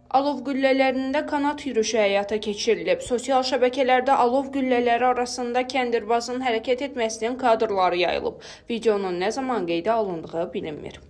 Alov güllələrində kanat yürüyüşü həyata keçirilib. Sosial şəbəkələrdə alov güllələri arasında kəndirbazın hərəkət etməsinin kadrları yayılıb. Videonun nə zaman qeydə alındığı bilinmir.